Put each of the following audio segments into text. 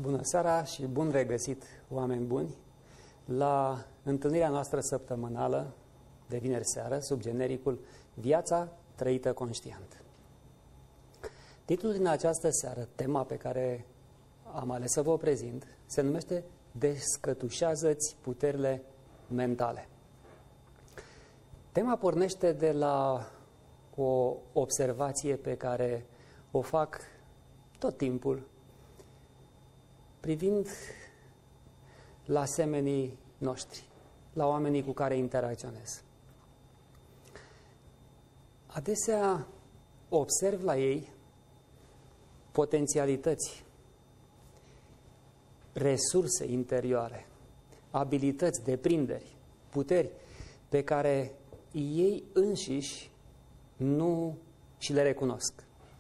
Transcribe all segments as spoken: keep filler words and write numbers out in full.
Bună seara și bun regăsit, oameni buni, la întâlnirea noastră săptămânală de vineri seară, sub genericul Viața trăită conștient. Titlul din această seară, tema pe care am ales să vă prezint, se numește Descătușează-ți puterile mentale. Tema pornește de la o observație pe care o fac tot timpul, privind la semenii noștri, la oamenii cu care interacționez. Adesea observ la ei potențialități, resurse interioare, abilități, deprinderi, puteri pe care ei înșiși nu și le recunosc.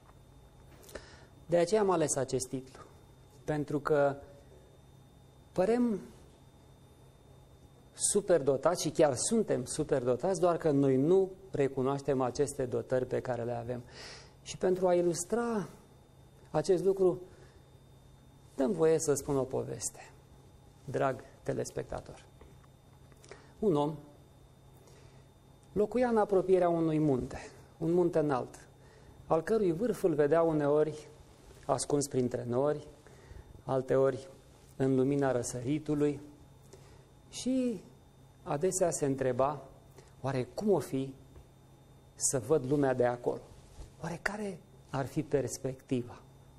De aceea am ales acest titlu, pentru că părem superdotați și chiar suntem superdotați, doar că noi nu recunoaștem aceste dotări pe care le avem. Și pentru a ilustra acest lucru, dăm voie să spun o poveste, drag telespectator. Un om locuia în apropierea unui munte, un munte înalt, al cărui vârf îl vedea uneori ascuns printre nori, alteori în lumina răsăritului, și adesea se întreba, oare cum o fi să văd lumea de acolo? Oare care ar fi perspectiva?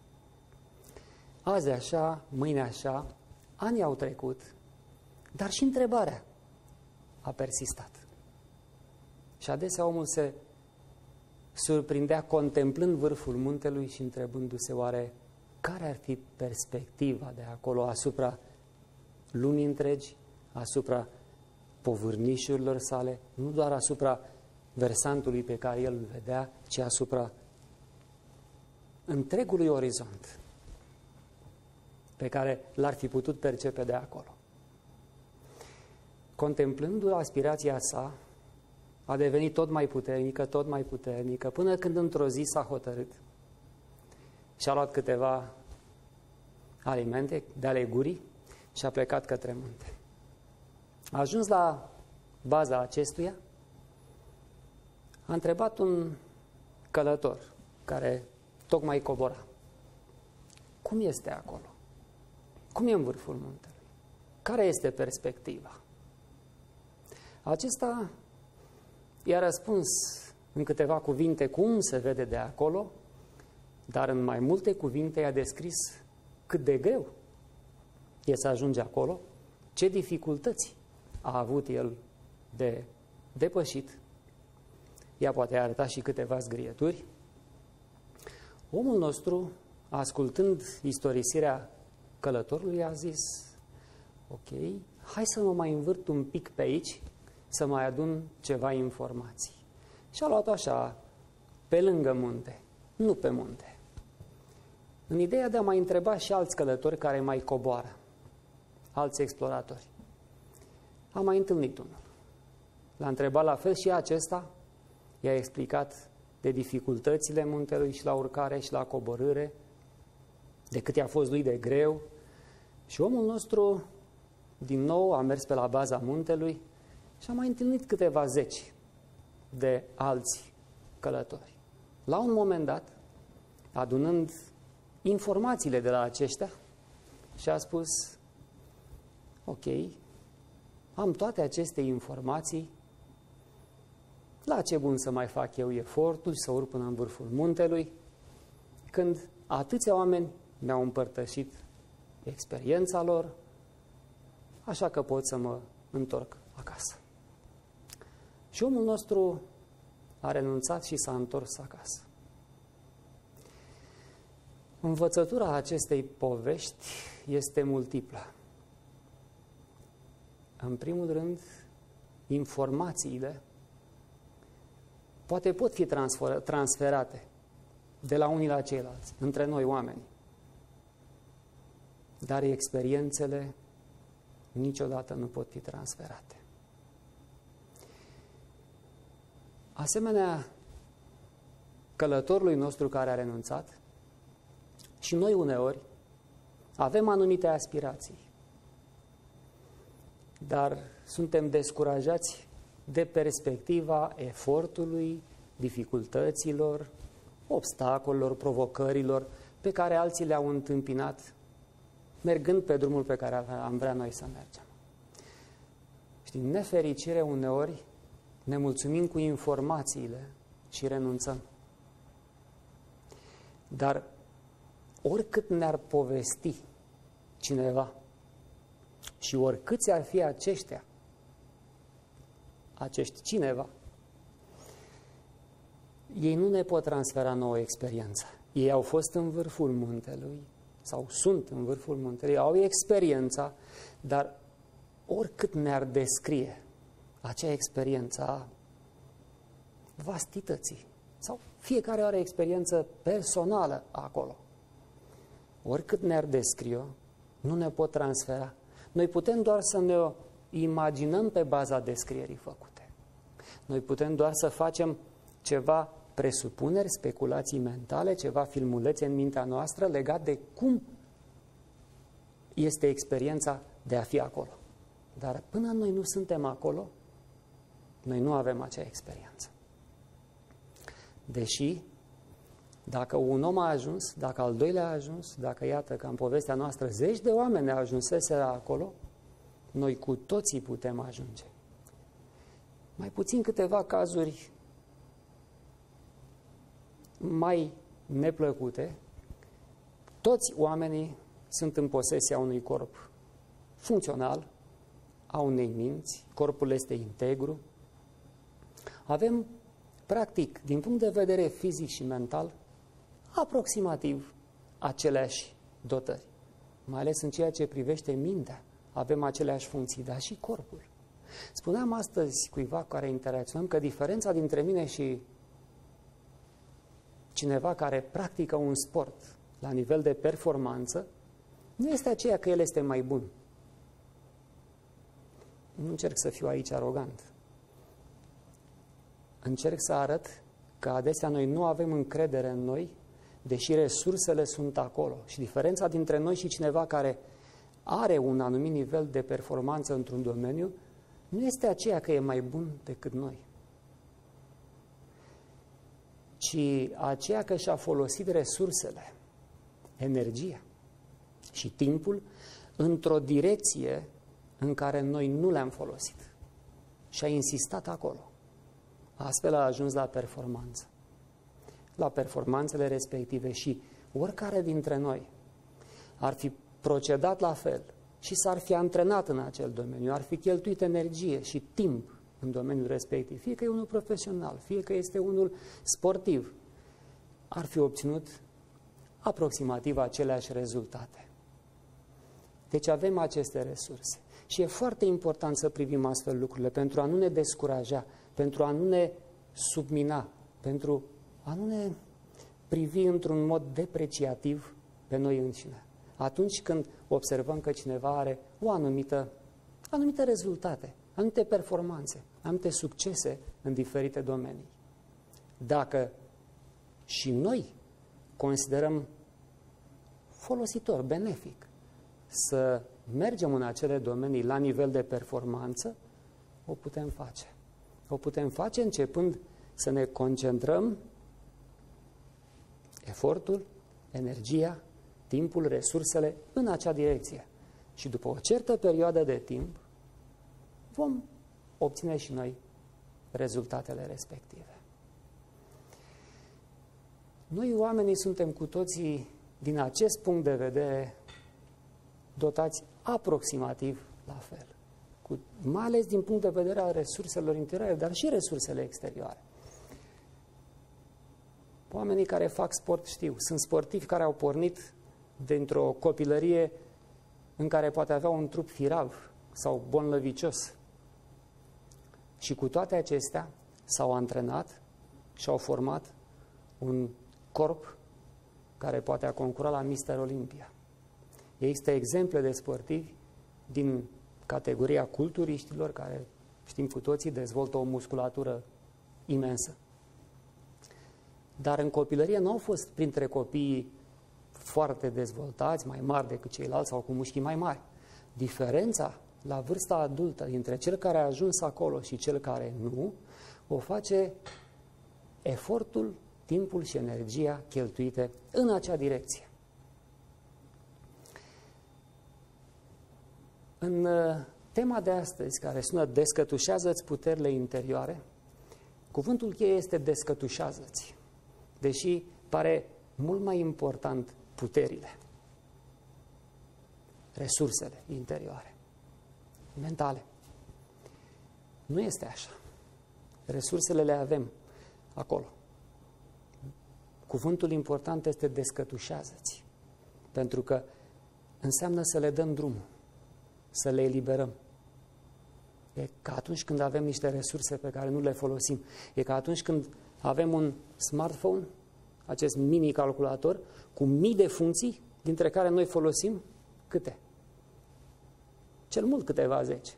Azi așa, mâine așa, anii au trecut, dar și întrebarea a persistat. Și adesea omul se surprindea contemplând vârful muntelui și întrebându-se, oare care ar fi perspectiva de acolo asupra lumii întregi, asupra povârnișurilor sale, nu doar asupra versantului pe care el îl vedea, ci asupra întregului orizont pe care l-ar fi putut percepe de acolo. Contemplându aspirația sa, a devenit tot mai puternică, tot mai puternică, până când într-o zi s-a hotărât și a luat câteva alimente de ale gurii și a plecat către munte. A ajuns la baza acestuia, a întrebat un călător care tocmai cobora: cum este acolo? Cum e în vârful muntelui? Care este perspectiva? Acesta i-a răspuns în câteva cuvinte cum se vede de acolo, dar în mai multe cuvinte i-a descris cât de greu e să ajunge acolo, ce dificultăți a avut el de depășit. Ea poate arăta și câteva zgrieturi. Omul nostru, ascultând istorisirea călătorului, a zis: ok, hai să mă mai învârt un pic pe aici, să mai adun ceva informații. Și a luat așa, pe lângă munte, nu pe munte, în ideea de a mai întreba și alți călători care mai coboară, alți exploratori. A mai întâlnit unul. L-a întrebat la fel și acesta, i-a explicat de dificultățile muntelui și la urcare și la coborâre, de cât i-a fost lui de greu. Și omul nostru, din nou, a mers pe la baza muntelui și a mai întâlnit câteva zeci de alți călători. La un moment dat, adunând informațiile de la aceștia, și-a spus: ok, am toate aceste informații, la ce bun să mai fac eu efortul și să urc până în vârful muntelui, când atâția oameni mi-au împărtășit experiența lor, așa că pot să mă întorc acasă. Și omul nostru a renunțat și s-a întors acasă. Învățătura acestei povești este multiplă. În primul rând, informațiile poate pot fi transferate de la unii la ceilalți, între noi oameni, dar experiențele niciodată nu pot fi transferate. Asemenea călătorului nostru care a renunțat, și noi uneori Avem anumite aspirații, dar suntem descurajați de perspectiva efortului, dificultăților, obstacolelor, provocărilor pe care alții le-au întâmpinat mergând pe drumul pe care am vrea noi să mergem. Și din nefericire uneori ne mulțumim cu informațiile și renunțăm. Dar oricât ne-ar povesti cineva și oricâți ar fi aceștia, acești cineva, ei nu ne pot transfera nouă experiență. Ei au fost în vârful muntelui sau sunt în vârful muntelui, au experiența, dar oricât ne-ar descrie acea experiență a vastității sau fiecare are experiență personală acolo. Oricât ne-ar descrie, nu ne pot transfera. Noi putem doar să ne imaginăm pe baza descrierii făcute. Noi putem doar să facem ceva presupuneri, speculații mentale, ceva filmulețe în mintea noastră legat de cum este experiența de a fi acolo. Dar până noi nu suntem acolo, noi nu avem acea experiență. Deși, dacă un om a ajuns, dacă al doilea a ajuns, dacă iată că în povestea noastră zeci de oameni ajunseseră acolo, noi cu toții putem ajunge. Mai puțin câteva cazuri mai neplăcute, toți oamenii sunt în posesia unui corp funcțional, a unei minți, corpul este integru. Avem, practic, din punct de vedere fizic și mental, aproximativ aceleași dotări. Mai ales în ceea ce privește mintea, avem aceleași funcții, dar și corpul. Spuneam astăzi cuiva cu care interacționăm că diferența dintre mine și cineva care practică un sport la nivel de performanță nu este aceea că el este mai bun. Nu încerc să fiu aici arogant. Încerc să arăt că adesea noi nu avem încredere în noi, deși resursele sunt acolo. Și diferența dintre noi și cineva care are un anumit nivel de performanță într-un domeniu nu este aceea că e mai bun decât noi, ci aceea că și-a folosit resursele, energia și timpul într-o direcție în care noi nu le-am folosit și a insistat acolo. Astfel a ajuns la performanță, la performanțele respective și oricare dintre noi ar fi procedat la fel și s-ar fi antrenat în acel domeniu, ar fi cheltuit energie și timp în domeniul respectiv, fie că e unul profesional, fie că este unul sportiv, ar fi obținut aproximativ aceleași rezultate. Deci avem aceste resurse și e foarte important să privim astfel lucrurile pentru a nu ne descuraja, pentru a nu ne submina, pentru a nu ne privi într-un mod depreciativ pe noi înșine. Atunci când observăm că cineva are o anumită, anumite rezultate, anumite performanțe, anumite succese în diferite domenii. Dacă și noi considerăm folositor, benefic, să mergem în acele domenii la nivel de performanță, o putem face. O putem face începând să ne concentrăm efortul, energia, timpul, resursele în acea direcție. Și după o certă perioadă de timp vom obține și noi rezultatele respective. Noi oamenii suntem cu toții, din acest punct de vedere, dotați aproximativ la fel. Cu, mai ales din punct de vedere al resurselor interioare, dar și resursele exterioare. Oamenii care fac sport știu, sunt sportivi care au pornit dintr-o copilărie în care poate avea un trup firav sau bonlăvicios. Și cu toate acestea s-au antrenat și au format un corp care poate a concura la Mister Olympia. Există exemple de sportivi din categoria culturiștilor care, știm cu toții, dezvoltă o musculatură imensă. Dar în copilărie nu au fost printre copiii foarte dezvoltați, mai mari decât ceilalți sau cu mușchii mai mari. Diferența la vârsta adultă dintre cel care a ajuns acolo și cel care nu, o face efortul, timpul și energia cheltuite în acea direcție. În tema de astăzi, care sună descătușează-ți puterile interioare, cuvântul cheie este descătușează-ți, deși pare mult mai important puterile, resursele interioare, mentale. Nu este așa. Resursele le avem acolo. Cuvântul important este descătușează-ți, pentru că înseamnă să le dăm drumul, să le eliberăm. E ca atunci când avem niște resurse pe care nu le folosim. E ca atunci când avem un smartphone, acest mini-calculator, cu mii de funcții, dintre care noi folosim câte? Cel mult câteva zeci.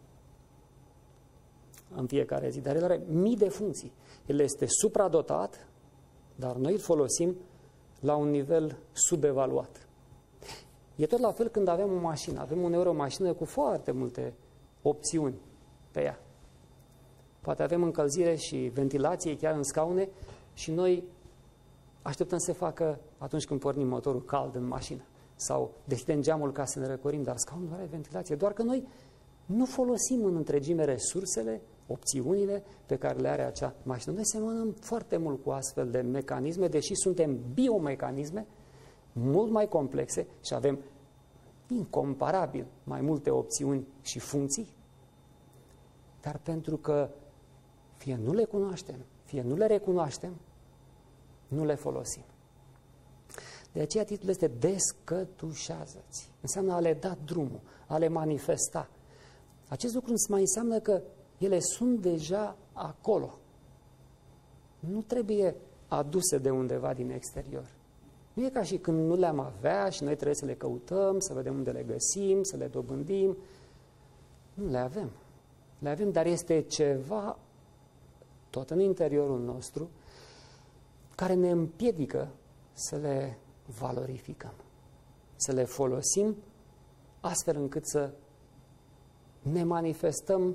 În fiecare zi. Dar el are mii de funcții. El este supradotat, dar noi îl folosim la un nivel subevaluat. E tot la fel când avem o mașină. Avem uneori o mașină cu foarte multe opțiuni pe ea. Poate avem încălzire și ventilație chiar în scaune și noi așteptăm să se facă atunci când pornim motorul cald în mașină. Sau deschidem geamul ca să ne răcorim, dar scaunul are ventilație. Doar că noi nu folosim în întregime resursele, opțiunile pe care le are acea mașină. Noi semănăm foarte mult cu astfel de mecanisme, deși suntem biomecanisme mult mai complexe și avem incomparabil mai multe opțiuni și funcții, dar pentru că fie nu le cunoaștem, fie nu le recunoaștem, nu le folosim. De aceea titlul este descătușează-ți. Înseamnă a le da drumul, a le manifesta. Acest lucru mai înseamnă că ele sunt deja acolo. Nu trebuie aduse de undeva din exterior. Nu e ca și când nu le-am avea și noi trebuie să le căutăm, să vedem unde le găsim, să le dobândim. Nu le avem. Le avem, dar este ceva tot în interiorul nostru care ne împiedică să le valorificăm, să le folosim astfel încât să ne manifestăm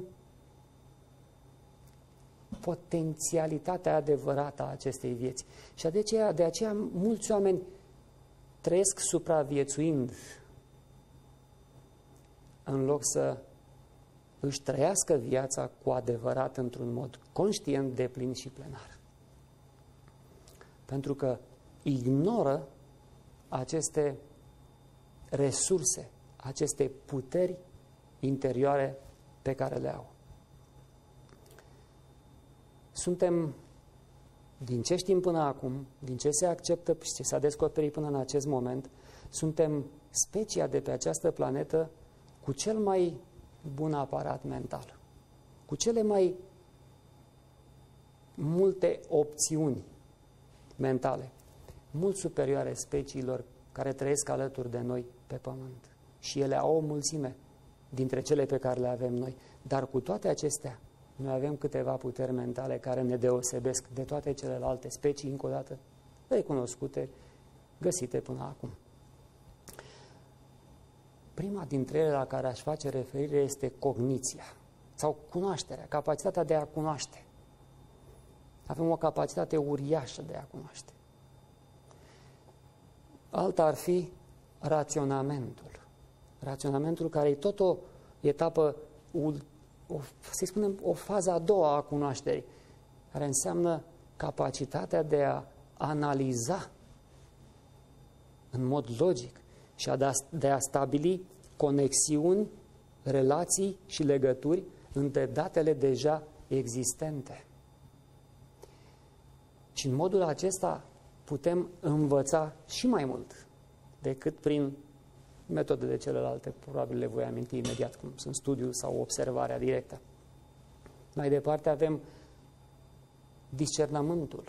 potențialitatea adevărată a acestei vieți. Și de aceea, de aceea mulți oameni trăiesc supraviețuind în loc să își trăiască viața cu adevărat într-un mod conștient, deplin și plenar. Pentru că ignoră aceste resurse, aceste puteri interioare pe care le au. Suntem, din ce știm până acum, din ce se acceptă și ce s-a descoperit până în acest moment, suntem specia de pe această planetă cu cel mai bun aparat mental, cu cele mai multe opțiuni mentale, mult superioare speciilor care trăiesc alături de noi pe pământ. Și ele au o mulțime dintre cele pe care le avem noi. Dar cu toate acestea, noi avem câteva puteri mentale care ne deosebesc de toate celelalte specii, încă o dată, recunoscute, găsite până acum. Prima dintre ele la care aș face referire este cogniția sau cunoașterea, capacitatea de a cunoaște. Avem o capacitate uriașă de a cunoaște. Alta ar fi raționamentul. Raționamentul care e tot o etapă, o, o, să spunem, o fază a doua a cunoașterii, care înseamnă capacitatea de a analiza în mod logic și a de a stabili conexiuni, relații și legături între datele deja existente. Și în modul acesta putem învăța și mai mult decât prin metodele celelalte, probabil le voi aminti imediat, cum sunt studiul sau observarea directă. Mai departe avem discernământul.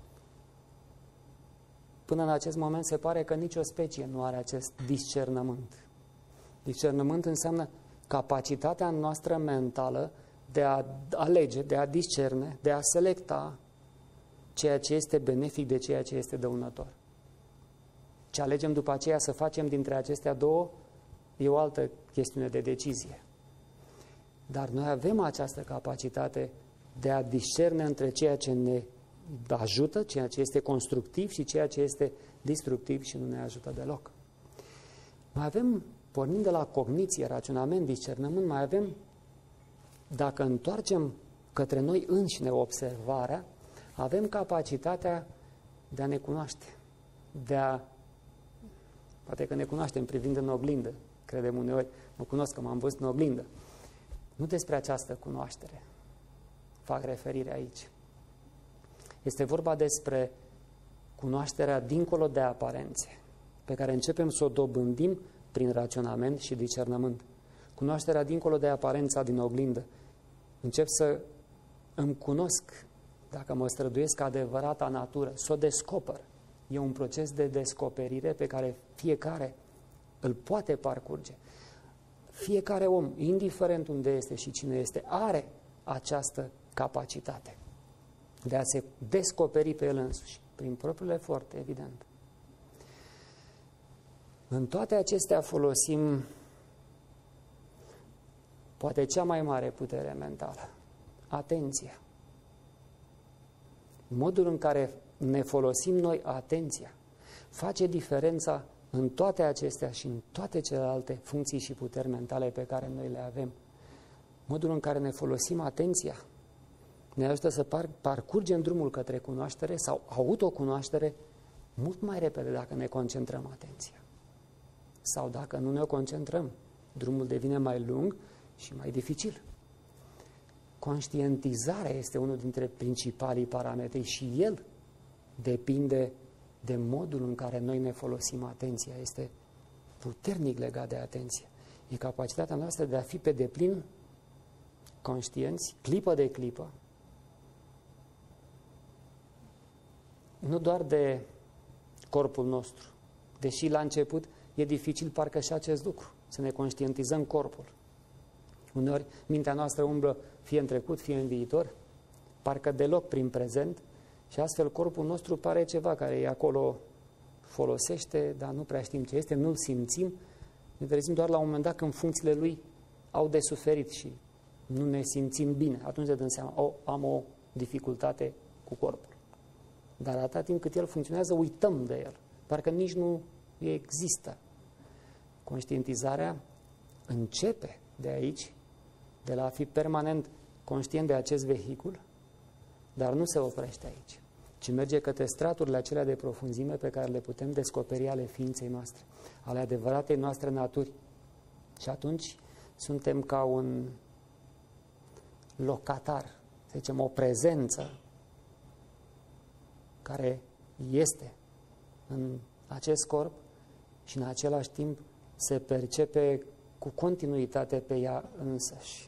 Până în acest moment se pare că nicio specie nu are acest discernământ. Discernământ înseamnă capacitatea noastră mentală de a alege, de a discerne, de a selecta ceea ce este benefic de ceea ce este dăunător. Ce alegem după aceea să facem dintre acestea două e o altă chestiune de decizie. Dar noi avem această capacitate de a discerne între ceea ce ne ajută, ceea ce este constructiv și ceea ce este destructiv și nu ne ajută deloc. Mai avem, pornind de la cogniție, raționament, discernământ, mai avem, dacă întoarcem către noi înșine observarea, avem capacitatea de a ne cunoaște, de a, poate că ne cunoaștem privind în oglindă, credem uneori, mă cunosc că m-am văzut în oglindă. Nu despre această cunoaștere fac referire aici. Este vorba despre cunoașterea dincolo de aparențe, pe care începem să o dobândim prin raționament și discernământ. Cunoașterea dincolo de aparența din oglindă. Încep să îmi cunosc, dacă mă străduiesc, adevărata natură, să o descoper. E un proces de descoperire pe care fiecare îl poate parcurge. Fiecare om, indiferent unde este și cine este, are această capacitate de a se descoperi pe el însuși, prin propriul efort, evident. În toate acestea folosim poate cea mai mare putere mentală, atenția. Modul în care ne folosim noi atenția face diferența în toate acestea și în toate celelalte funcții și puteri mentale pe care noi le avem. Modul în care ne folosim atenția ne ajută să par parcurgem drumul către cunoaștere sau autocunoaștere mult mai repede dacă ne concentrăm atenția. Sau dacă nu ne concentrăm, drumul devine mai lung și mai dificil. Conștientizarea este unul dintre principalii parametri și el depinde de modul în care noi ne folosim atenția. Este puternic legat de atenție. E capacitatea noastră de a fi pe deplin conștienți, clipă de clipă, nu doar de corpul nostru, deși la început e dificil parcă și acest lucru, să ne conștientizăm corpul. Uneori mintea noastră umblă fie în trecut, fie în viitor, parcă deloc prin prezent și astfel corpul nostru pare ceva care e acolo, folosește, dar nu prea știm ce este, nu-l simțim, ne trezim doar la un moment dat când funcțiile lui au de suferit și nu ne simțim bine. Atunci de dăm seama, oh, am o dificultate cu corpul. Dar atâta timp cât el funcționează, uităm de el. Parcă nici nu există. Conștientizarea începe de aici, de la a fi permanent conștient de acest vehicul, dar nu se oprește aici, ci merge către straturile acelea de profunzime pe care le putem descoperi ale ființei noastre, ale adevăratei noastre naturi. Și atunci suntem ca un locatar, să zicem, o prezență care este în acest corp și în același timp se percepe cu continuitate pe ea însăși.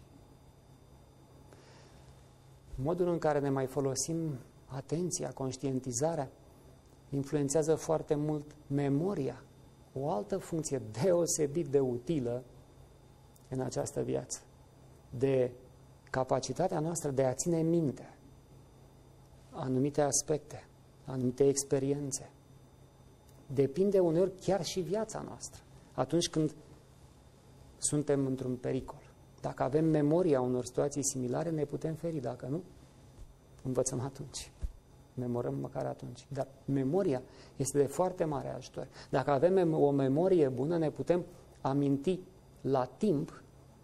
Modul în care ne mai folosim atenția, conștientizarea, influențează foarte mult memoria, o altă funcție deosebit de utilă în această viață, de capacitatea noastră de a ține minte anumite aspecte, anumite experiențe. Depinde uneori chiar și viața noastră, atunci când suntem într-un pericol. Dacă avem memoria unor situații similare, ne putem feri. Dacă nu, învățăm atunci. Memorăm măcar atunci. Dar memoria este de foarte mare ajutor. Dacă avem o memorie bună, ne putem aminti la timp,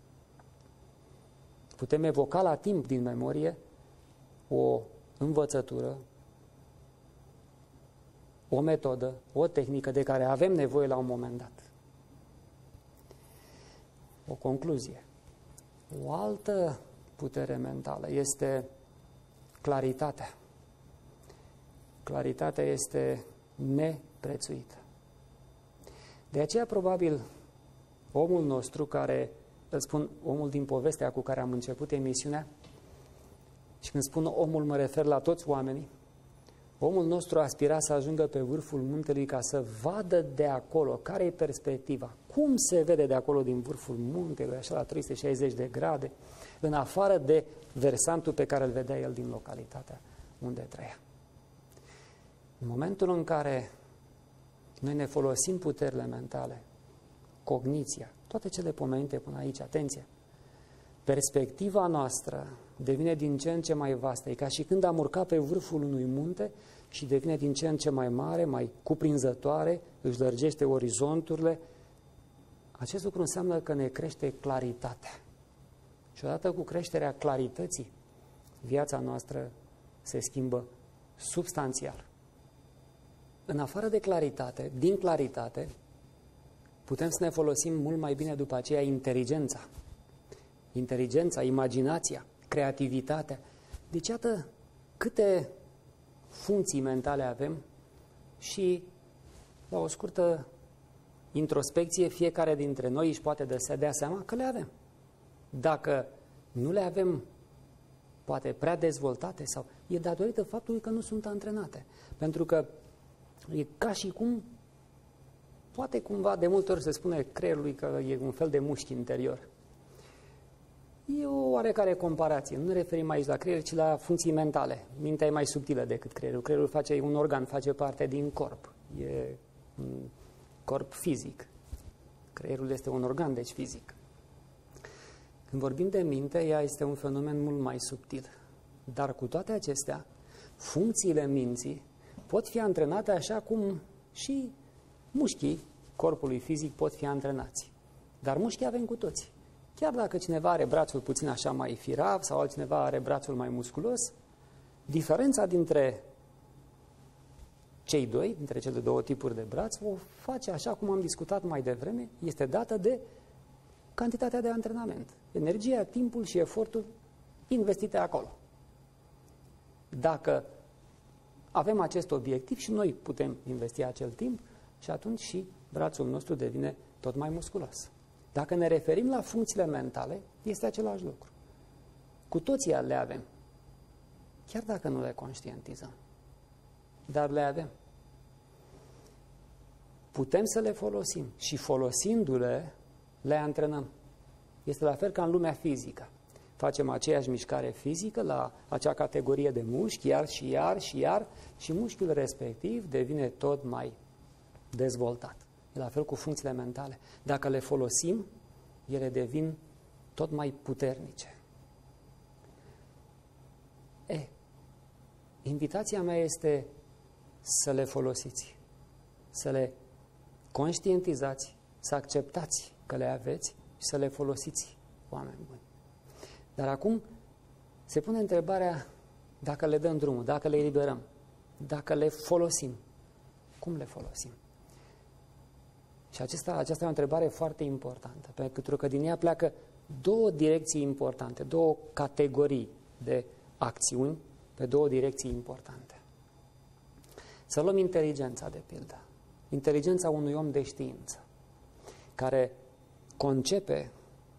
putem evoca la timp din memorie o învățătură, o metodă, o tehnică de care avem nevoie la un moment dat. O concluzie. O altă putere mentală este claritatea. Claritatea este neprețuită. De aceea, probabil, omul nostru care, îl spun omul din povestea cu care am început emisiunea, și când spun omul mă refer la toți oamenii, omul nostru aspira să ajungă pe vârful muntelui ca să vadă de acolo care e perspectiva. Cum se vede de acolo din vârful muntelui, așa la trei sute șaizeci de grade, în afară de versantul pe care îl vedea el din localitatea unde trăia. În momentul în care Noi ne folosim puterile mentale, cogniția, toate cele pomenite până aici, atenție. Perspectiva noastră devine din ce în ce mai vastă. E ca și când am urcat pe vârful unui munte și devine din ce în ce mai mare, mai cuprinzătoare, își lărgește orizonturile. Acest lucru înseamnă că ne crește claritatea. Și odată cu creșterea clarității, viața noastră se schimbă substanțial. În afară de claritate, din claritate, putem să ne folosim mult mai bine după aceea inteligența. Inteligența, imaginația, creativitatea. Deci, iată câte funcții mentale avem și, la o scurtă introspecție, fiecare dintre noi își poate să dea seama că le avem. Dacă nu le avem, poate prea dezvoltate, sau e datorită faptului că nu sunt antrenate. Pentru că e ca și cum, poate cumva, de multe ori se spune creierului că e un fel de mușchi interior. E o oarecare comparație. Nu ne referim aici la creier, ci la funcții mentale. Mintea e mai subtilă decât creierul. Creierul face, e un organ, face parte din corp. E un corp fizic. Creierul este un organ, deci fizic. Când vorbim de minte, ea este un fenomen mult mai subtil. Dar cu toate acestea, funcțiile minții pot fi antrenate așa cum și mușchii corpului fizic pot fi antrenați. Dar mușchii avem cu toții. Chiar dacă cineva are brațul puțin așa mai firav sau altcineva are brațul mai musculos, diferența dintre cei doi, dintre cele două tipuri de braț, o face, așa cum am discutat mai devreme, este dată de cantitatea de antrenament. Energia, timpul și efortul investite acolo. Dacă avem acest obiectiv și noi putem investi acel timp și atunci și brațul nostru devine tot mai musculos. Dacă ne referim la funcțiile mentale, este același lucru. Cu toții le avem, chiar dacă nu le conștientizăm, dar le avem. Putem să le folosim și folosindu-le, le antrenăm. Este la fel ca în lumea fizică. Facem aceeași mișcare fizică la acea categorie de mușchi, iar și iar și iar, și mușchiul respectiv devine tot mai dezvoltat. E la fel cu funcțiile mentale. Dacă le folosim, ele devin tot mai puternice. E, invitația mea este să le folosiți, să le conștientizați, să acceptați că le aveți și să le folosiți, oameni buni. Dar acum se pune întrebarea dacă le dăm drumul, dacă le eliberăm, dacă le folosim. Cum le folosim? Și acesta, aceasta e o întrebare foarte importantă, pentru că din ea pleacă două direcții importante, două categorii de acțiuni pe două direcții importante. Să luăm inteligența, de pildă. Inteligența unui om de știință, care concepe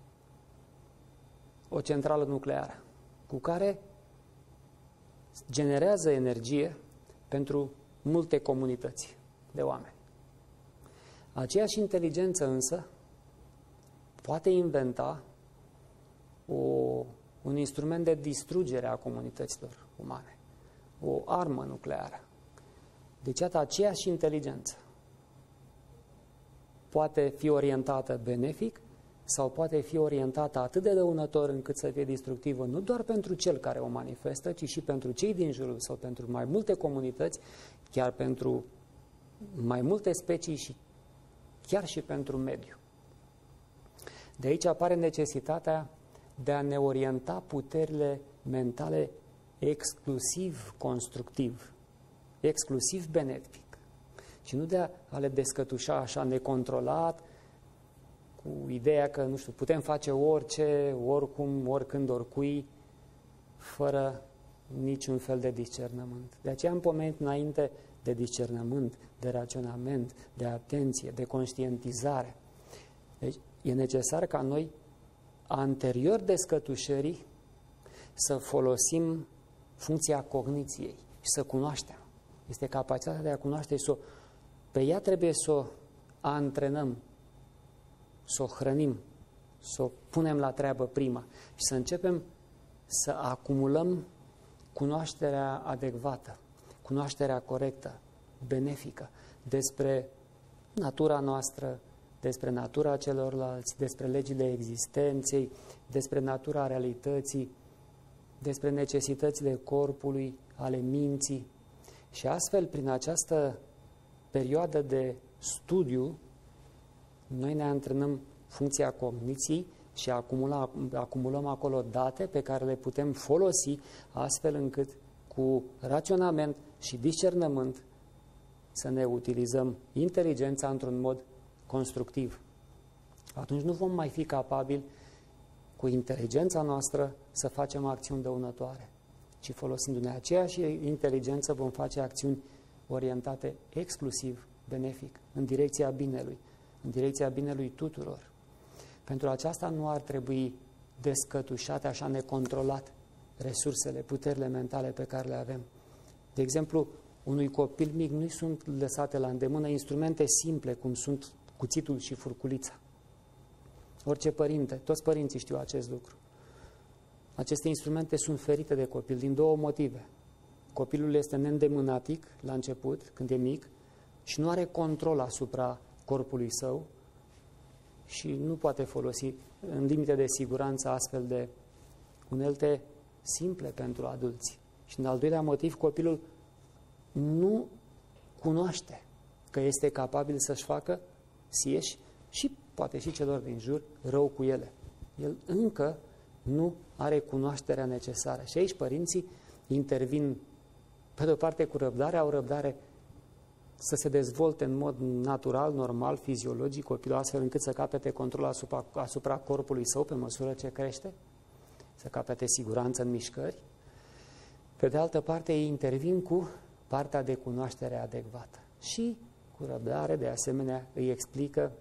o centrală nucleară, cu care generează energie pentru multe comunități de oameni. Aceeași inteligență însă poate inventa o, un instrument de distrugere a comunităților umane, o armă nucleară. Deci, iată, aceeași inteligență poate fi orientată benefic sau poate fi orientată atât de dăunător încât să fie distructivă nu doar pentru cel care o manifestă, ci și pentru cei din jurul sau pentru mai multe comunități, chiar pentru mai multe specii și chiar și pentru mediu. De aici apare necesitatea de a ne orienta puterile mentale exclusiv constructiv, exclusiv benefic, și nu de a le descătușa așa necontrolat, cu ideea că, nu știu, putem face orice, oricum, oricând, oricui, fără niciun fel de discernământ. De aceea am pomenit înainte de discernământ, de raționament, de atenție, de conștientizare. Deci e necesar ca noi, anterior descătușării, să folosim funcția cogniției și să cunoaștem. Este capacitatea de a cunoaște și să o, pe ea trebuie să o antrenăm, să o hrănim, să o punem la treabă prima și să începem să acumulăm cunoașterea adecvată, cunoașterea corectă, benefică, despre natura noastră, despre natura celorlalți, despre legile existenței, despre natura realității, despre necesitățile corpului, ale minții. Și astfel, prin această perioadă de studiu, noi ne antrenăm funcția cogniției și acumula, acumulăm acolo date pe care le putem folosi astfel încât cu raționament și discernământ să ne utilizăm inteligența într-un mod constructiv. Atunci nu vom mai fi capabili cu inteligența noastră să facem acțiuni dăunătoare, ci folosindu-ne aceeași inteligență vom face acțiuni orientate exclusiv benefic, în direcția binelui, în direcția binelui tuturor. Pentru aceasta nu ar trebui descătușate așa necontrolat resursele, puterile mentale pe care le avem. De exemplu, unui copil mic nu-i sunt lăsate la îndemână instrumente simple, cum sunt cuțitul și furculița. Orice părinte, toți părinții știu acest lucru. Aceste instrumente sunt ferite de copil din două motive. Copilul este neîndemânatic la început, când e mic, și nu are control asupra corpului său și nu poate folosi în limite de siguranță astfel de unelte simple pentru adulți. Și în al doilea motiv, copilul nu cunoaște că este capabil să-și facă sieși și poate și celor din jur rău cu ele. El încă nu are cunoașterea necesară. Și aici părinții intervin pe de-o parte cu răbdare, au răbdare să se dezvolte în mod natural, normal, fiziologic, copilul astfel încât să capete control asupra, asupra corpului său pe măsură ce crește, să capete siguranță în mișcări. Pe de altă parte, ei intervin cu partea de cunoaștere adecvată și cu răbdare, de asemenea, îi explică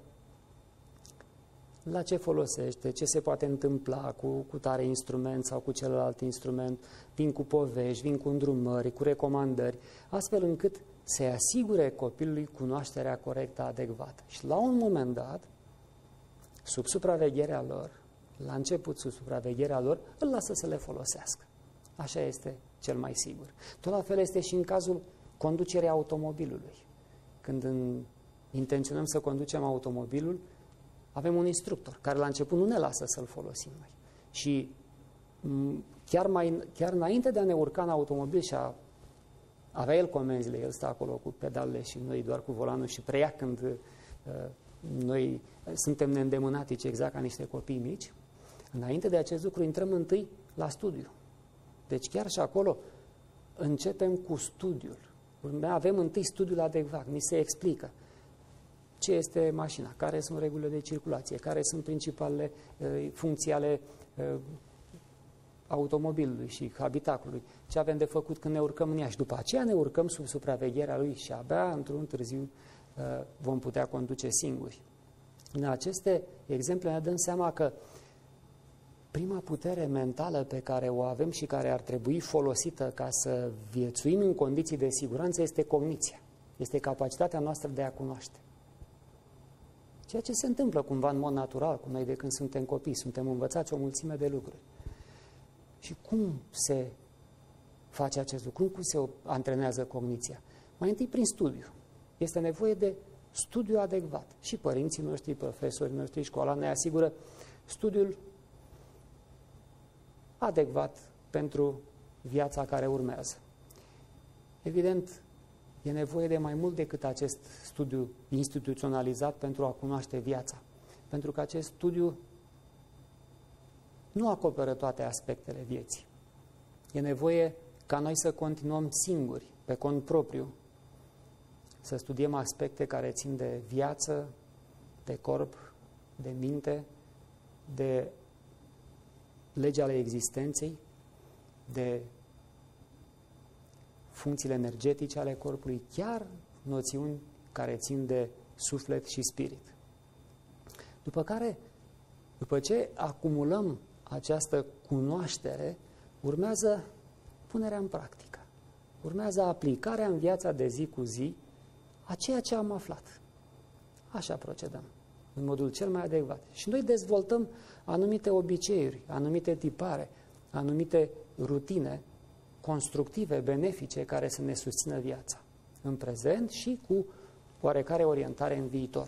la ce folosește, ce se poate întâmpla cu, cu tare instrument sau cu celălalt instrument, vin cu povești, vin cu îndrumări, cu recomandări, astfel încât să-i asigure copilului cunoașterea corectă, adecvată. Și la un moment dat, sub supravegherea lor, la început sub supravegherea lor, îl lasă să le folosească. Așa este cel mai sigur. Tot la fel este și în cazul conducerii automobilului. Când în, intenționăm să conducem automobilul, avem un instructor care la început nu ne lasă să-l folosim noi. Și chiar, mai, chiar înainte de a ne urca în automobil și a avea el comenzile, el stă acolo cu pedalele și noi doar cu volanul și preia când uh, noi suntem neîndemânatici, exact ca niște copii mici, înainte de acest lucru intrăm întâi la studiu. Deci chiar și acolo începem cu studiul. Avem întâi studiul adecvat, ni se explică ce este mașina, care sunt regulile de circulație, care sunt principalele uh, funcții ale uh, automobilului și habitacului, ce avem de făcut când ne urcăm în ea și după aceea ne urcăm sub supravegherea lui și abia într-un târziu uh, vom putea conduce singuri. În aceste exemple ne dăm seama că prima putere mentală pe care o avem și care ar trebui folosită ca să viețuim în condiții de siguranță este cogniția. Este capacitatea noastră de a cunoaște. Ceea ce se întâmplă cumva în mod natural cu noi de când suntem copii, suntem învățați o mulțime de lucruri. Și cum se face acest lucru? Cum se antrenează cogniția? Mai întâi prin studiu. Este nevoie de studiu adecvat. Și părinții noștri, profesorii noștri, școala ne asigură studiul adecvat pentru viața care urmează. Evident, e nevoie de mai mult decât acest studiu instituționalizat pentru a cunoaște viața. Pentru că acest studiu nu acoperă toate aspectele vieții. E nevoie ca noi să continuăm singuri, pe cont propriu, să studiem aspecte care țin de viață, de corp, de minte, de legea ale existenței, de funcțiile energetice ale corpului, chiar noțiuni care țin de suflet și spirit. După care, după ce acumulăm această cunoaștere, urmează punerea în practică. Urmează aplicarea în viața de zi cu zi a ceea ce am aflat. Așa procedăm, în modul cel mai adecvat. Și noi dezvoltăm anumite obiceiuri, anumite tipare, anumite rutine constructive, benefice, care să ne susțină viața în prezent și cu oarecare orientare în viitor.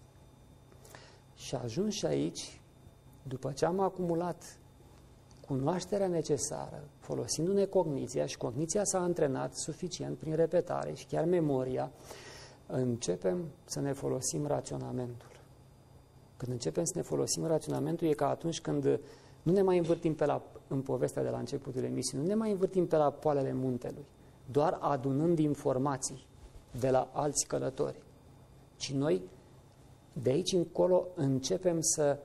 Și ajuns și aici, după ce am acumulat cunoașterea necesară, folosindu-ne cogniția, și cogniția s-a antrenat suficient prin repetare și chiar memoria, începem să ne folosim raționamentul. Când începem să ne folosim raționamentul, e ca atunci când nu ne mai învârtim pe la, în povestea de la începutul emisiunii, nu ne mai învârtim pe la poalele muntelui, doar adunând informații de la alți călători, ci noi de aici încolo începem să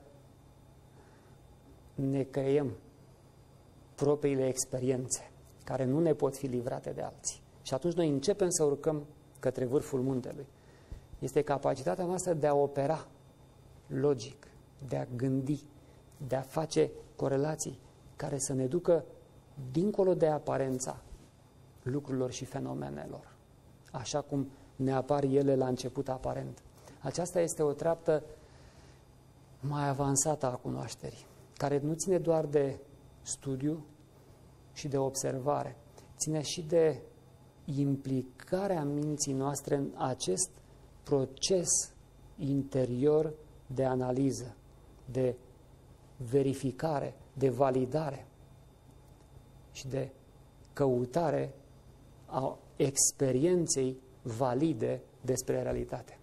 ne creăm propriile experiențe, care nu ne pot fi livrate de alții. Și atunci noi începem să urcăm către vârful muntelui. Este capacitatea noastră de a opera logic, de a gândi, de a face corelații care să ne ducă dincolo de aparența lucrurilor și fenomenelor, așa cum ne apar ele la început aparent. Aceasta este o treaptă mai avansată a cunoașterii, care nu ține doar de studiu și de observare, ține și de implicarea minții noastre în acest proces interior de analiză, de verificare, de validare și de căutare a experienței valide despre realitate.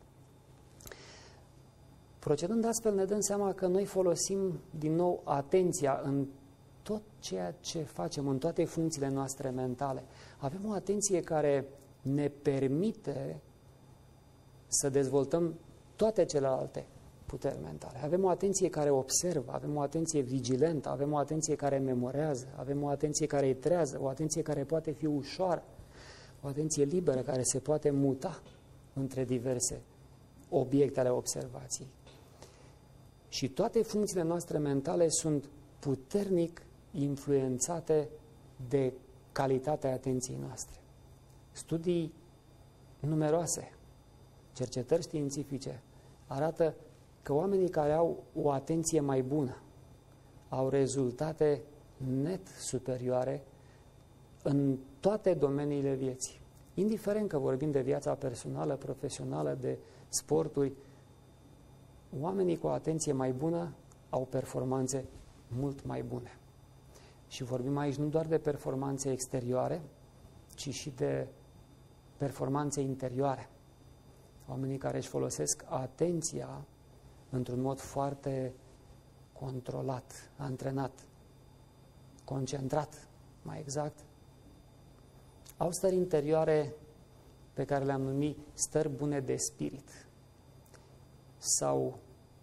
Procedând astfel, ne dăm seama că noi folosim din nou atenția în tot ceea ce facem, în toate funcțiile noastre mentale. Avem o atenție care ne permite să dezvoltăm toate celelalte puteri mentale. Avem o atenție care observă, avem o atenție vigilentă, avem o atenție care memorează, avem o atenție care îi trează, o atenție care poate fi ușoară, o atenție liberă care se poate muta între diverse obiecte ale observației. Și toate funcțiile noastre mentale sunt puternic influențate de calitatea atenției noastre. Studii numeroase, cercetări științifice, arată că oamenii care au o atenție mai bună au rezultate net superioare în toate domeniile vieții. Indiferent că vorbim de viața personală, profesională, de sporturi, oamenii cu o atenție mai bună au performanțe mult mai bune. Și vorbim aici nu doar de performanțe exterioare, ci și de performanțe interioare. Oamenii care își folosesc atenția într-un mod foarte controlat, antrenat, concentrat, mai exact, au stări interioare pe care le-am numit stări bune de spirit sau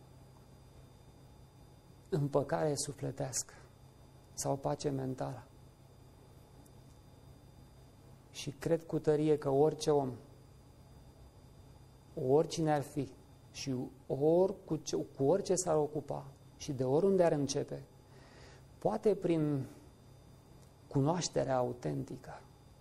împăcare sufletească sau pace mentală. Și cred cu tărie că orice om, oricine ar fi și ori cu, ce, cu orice s-ar ocupa și de oriunde ar începe, poate prin cunoașterea autentică,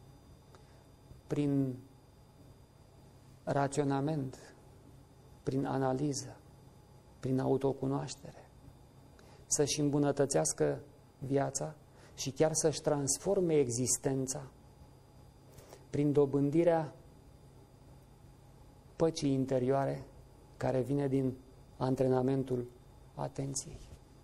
prin raționament, prin analiză, prin autocunoaștere, să-și îmbunătățească viața și chiar să-și transforme existența prin dobândirea păcii interioare care vine din antrenamentul atenției.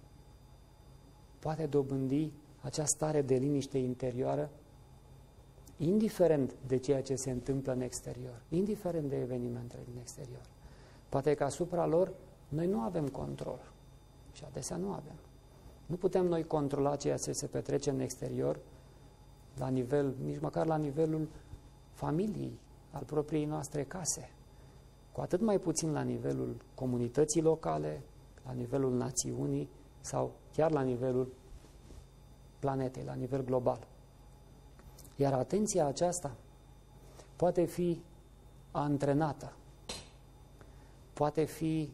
Poate dobândi acea stare de liniște interioară indiferent de ceea ce se întâmplă în exterior, indiferent de evenimentele din exterior. Poate că asupra lor noi nu avem control și adesea nu avem. Nu putem noi controla ceea ce se petrece în exterior la nivel, nici măcar la nivelul familiei, al propriei noastre case, cu atât mai puțin la nivelul comunității locale, la nivelul națiunii sau chiar la nivelul planetei, la nivel global. Iar atenția aceasta poate fi antrenată, poate fi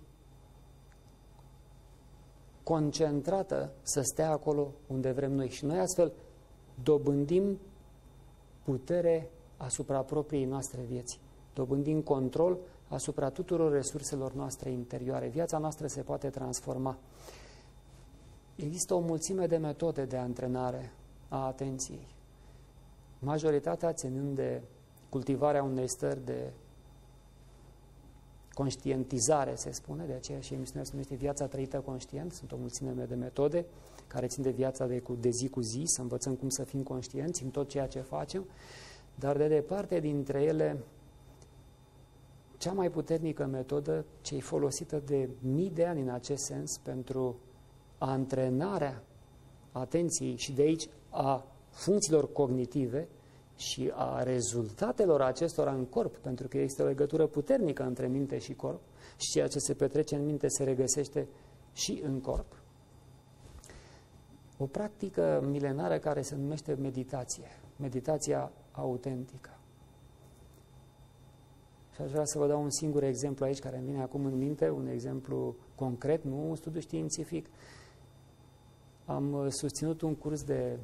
concentrată să stea acolo unde vrem noi. Și noi astfel dobândim putere asupra propriei noastre vieți, dobândim control asupra tuturor resurselor noastre interioare. Viața noastră se poate transforma. Există o mulțime de metode de antrenare a atenției. Majoritatea ținând de cultivarea unei stări de conștientizare, se spune, de aceea și emisiunea se numește Viața trăită conștient. Sunt o mulțime de metode care țin de viața de, de zi cu zi, să învățăm cum să fim conștienți în tot ceea ce facem, dar de departe dintre ele, cea mai puternică metodă, cea folosită de mii de ani în acest sens pentru antrenarea atenției și de aici a funcțiilor cognitive și a rezultatelor acestora în corp, pentru că există o legătură puternică între minte și corp și ceea ce se petrece în minte se regăsește și în corp. O practică milenară care se numește meditație, meditația autentică. Și aș vrea să vă dau un singur exemplu aici care îmi vine acum în minte, un exemplu concret, nu un studiu științific. Am susținut un curs de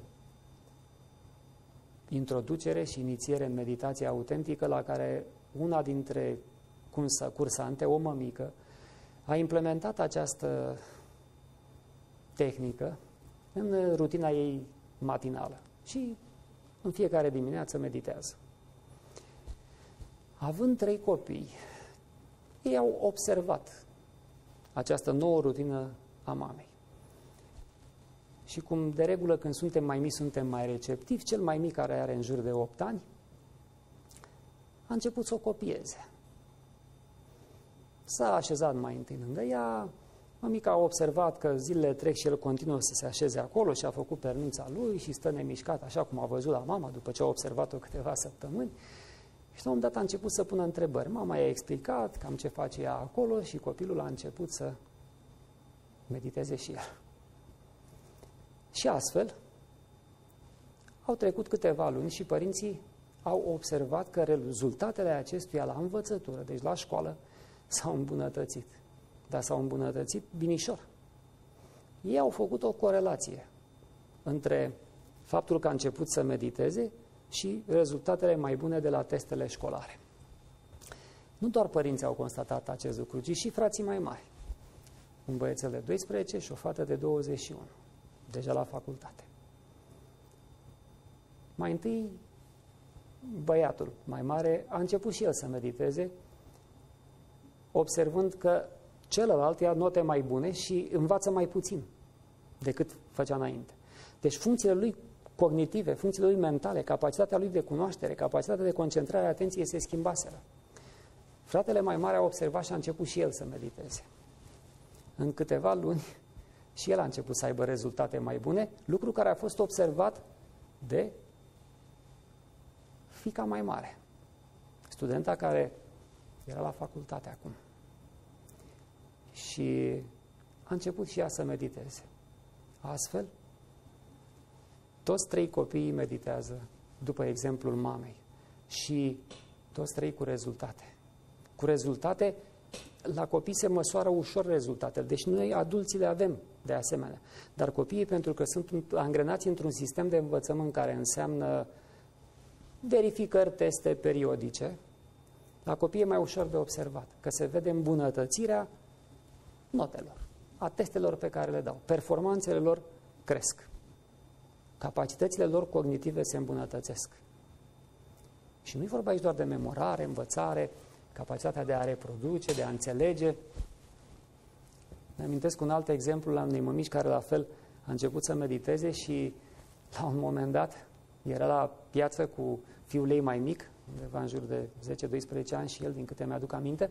introducere și inițiere în meditația autentică, la care una dintre cursante, o mămică, a implementat această tehnică în rutina ei matinală și în fiecare dimineață meditează. Având trei copii, ei au observat această nouă rutină a mamei. Și cum de regulă când suntem mai mici suntem mai receptivi, cel mai mic, care are în jur de opt ani, a început să o copieze. S-a așezat mai întâi lângă ea, mămica a observat că zilele trec și el continuă să se așeze acolo și a făcut pernița lui și stă nemișcat, așa cum a văzut la mama după ce a observat-o câteva săptămâni. Și la un moment dat a început să pună întrebări. Mama i-a explicat cam ce face ea acolo și copilul a început să mediteze și el. Și astfel au trecut câteva luni și părinții au observat că rezultatele acestuia la învățătură, deci la școală, s-au îmbunătățit. Dar s-au îmbunătățit binișor. Ei au făcut o corelație între faptul că a început să mediteze și rezultatele mai bune de la testele școlare. Nu doar părinții au constatat acest lucru, ci și frații mai mari. Un băiețel de doisprezece și o fată de douăzeci și unu, deja la facultate. Mai întâi, băiatul mai mare a început și el să mediteze, observând că celălalt ia note mai bune și învață mai puțin decât făcea înainte. Deci funcțiile lui cognitive, funcțiile lui mentale, capacitatea lui de cunoaștere, capacitatea de concentrare a atenției se schimbaseră. Fratele mai mare a observat și a început și el să mediteze. În câteva luni și el a început să aibă rezultate mai bune, lucru care a fost observat de fiica mai mare, studenta care era la facultate acum. Și a început și ea să mediteze. Astfel, toți trei copiii meditează după exemplul mamei și toți trei cu rezultate. Cu rezultate, la copii se măsoară ușor rezultatele, deci noi adulții le avem de asemenea. Dar copiii, pentru că sunt angrenați într-un sistem de învățământ care înseamnă verificări, teste periodice, la copii e mai ușor de observat, că se vede îmbunătățirea notelor, a testelor pe care le dau. Performanțele lor cresc. Capacitățile lor cognitive se îmbunătățesc. Și nu e vorba aici doar de memorare, învățare, capacitatea de a reproduce, de a înțelege. Ne amintesc un alt exemplu la unei mămici care la fel a început să mediteze și la un moment dat era la piață cu fiul ei mai mic, undeva în jur de zece doisprezece ani și el, din câte mi-aduc aminte.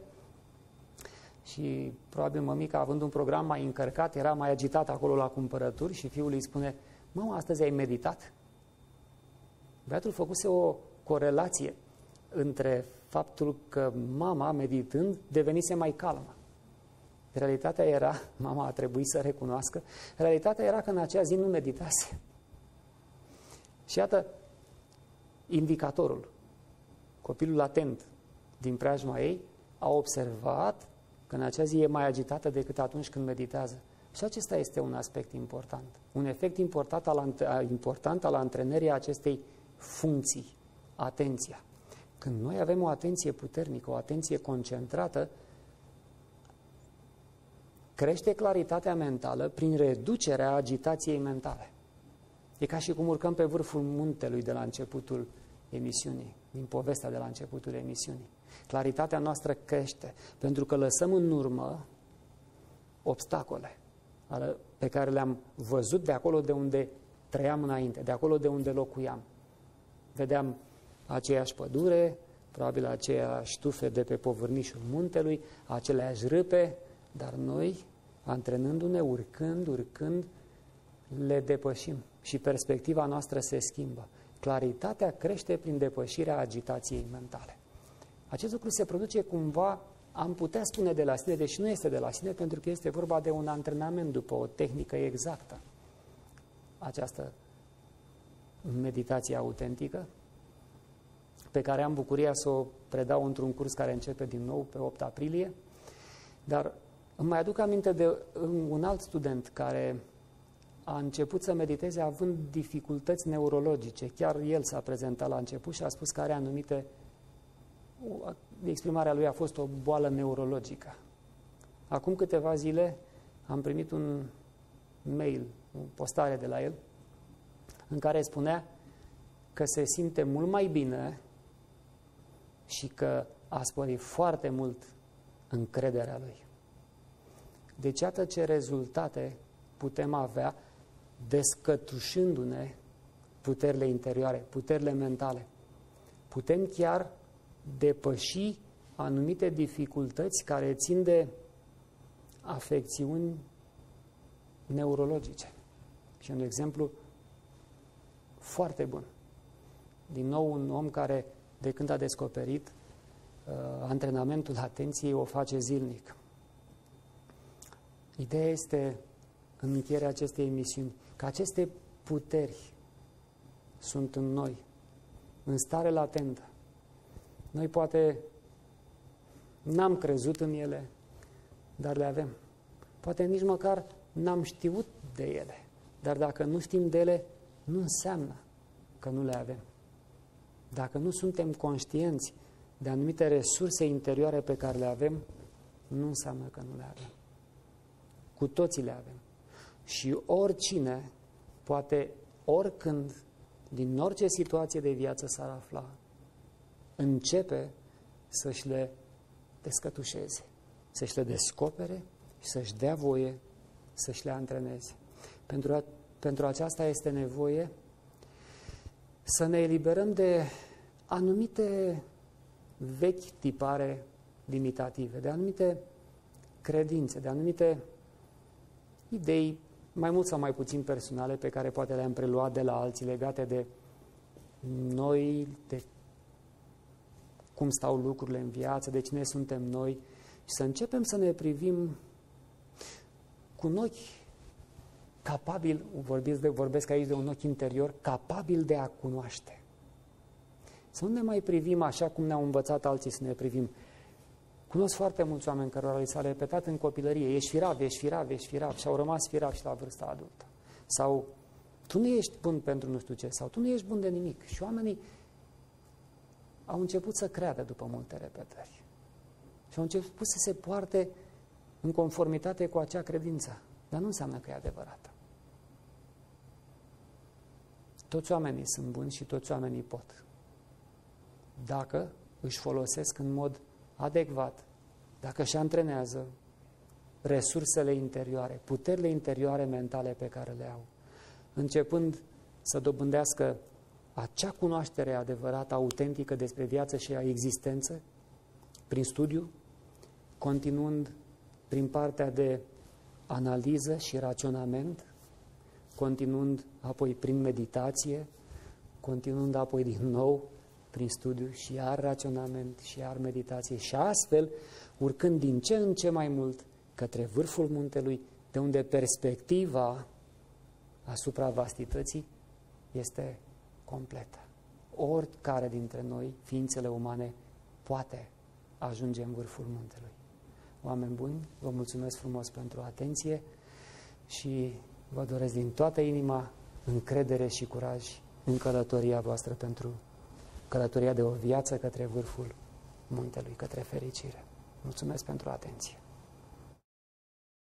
Și probabil mămica, având un program mai încărcat, era mai agitat acolo la cumpărături și fiul îi spune: mama, astăzi ai meditat? Băiatul făcuse o corelație între faptul că mama, meditând, devenise mai calmă. Realitatea era, mama a trebuit să recunoască, realitatea era că în acea zi nu meditase. Și iată indicatorul. Copilul atent din preajma ei a observat că în acea zi e mai agitată decât atunci când meditează. Și acesta este un aspect important. Un efect important al, important al antrenării acestei funcții, atenția. Când noi avem o atenție puternică, o atenție concentrată, crește claritatea mentală prin reducerea agitației mentale. E ca și cum urcăm pe vârful muntelui de la începutul emisiunii. din povestea de la începutul emisiunii. Claritatea noastră crește pentru că lăsăm în urmă obstacole pe care le-am văzut de acolo de unde trăiam înainte, de acolo de unde locuiam. Vedeam aceeași pădure, probabil aceeași tufe de pe povârnișul muntelui, aceleași râpe, dar noi, antrenându-ne, urcând, urcând, le depășim și perspectiva noastră se schimbă. Claritatea crește prin depășirea agitației mentale. Acest lucru se produce cumva, am putea spune de la sine, deși nu este de la sine, pentru că este vorba de un antrenament după o tehnică exactă. Această meditație autentică, pe care am bucuria să o predau într-un curs care începe din nou pe opt aprilie, dar îmi mai aduc aminte de un alt student care a început să mediteze având dificultăți neurologice. Chiar el s-a prezentat la început și a spus că are anumite... Exprimarea lui a fost o boală neurologică. Acum câteva zile am primit un mail, o postare de la el, în care spunea că se simte mult mai bine și că a sporit foarte mult încrederea lui. Deci iată ce rezultate putem avea descătușându-ne puterile interioare, puterile mentale. Putem chiar depăși anumite dificultăți care țin de afecțiuni neurologice. Și un exemplu foarte bun. Din nou un om care, de când a descoperit uh, antrenamentul atenției, o face zilnic. Ideea este, în încheierea acestei emisiuni, că aceste puteri sunt în noi, în stare latentă. Noi poate n-am crezut în ele, dar le avem. Poate nici măcar n-am știut de ele, dar dacă nu știm de ele, nu înseamnă că nu le avem. Dacă nu suntem conștienți de anumite resurse interioare pe care le avem, nu înseamnă că nu le avem. Cu toții le avem. Și oricine poate, oricând, din orice situație de viață s-ar afla, începe să-și le descătușeze, să-și le descopere și să-și dea voie să-și le antreneze. Pentru, a, pentru aceasta este nevoie să ne eliberăm de anumite vechi tipare limitative, de anumite credințe, de anumite idei mai mult sau mai puțin personale pe care poate le-am preluat de la alții legate de noi, de cum stau lucrurile în viață, de cine suntem noi și să începem să ne privim cu un ochi capabil, vorbesc, de, vorbesc aici de un ochi interior, capabil de a cunoaște. Să nu ne mai privim așa cum ne-au învățat alții să ne privim. Cunosc foarte mulți oameni cărora li s-a repetat în copilărie, ești firav, ești firav, ești firav și au rămas firav și la vârsta adultă. Sau tu nu ești bun pentru nu știu ce, sau tu nu ești bun de nimic. Și oamenii au început să creadă după multe repetări. Și au început să se poarte în conformitate cu acea credință. Dar nu înseamnă că e adevărată. Toți oamenii sunt buni și toți oamenii pot. Dacă își folosesc în mod adecvat, dacă își antrenează resursele interioare, puterile interioare mentale pe care le au, începând să dobândească acea cunoaștere adevărată, autentică despre viață și a existență, prin studiu, continuând prin partea de analiză și raționament, continuând apoi prin meditație, continuând apoi din nou prin studiu și iar raționament și iar meditație și astfel urcând din ce în ce mai mult către vârful muntelui, de unde perspectiva asupra vastității este completă. Oricare dintre noi, ființele umane, poate ajunge în vârful muntelui. Oameni buni, vă mulțumesc frumos pentru atenție și vă doresc din toată inima încredere și curaj în călătoria voastră pentru călătoria de o viață către vârful muntelui, către fericire. Mulțumesc pentru atenție.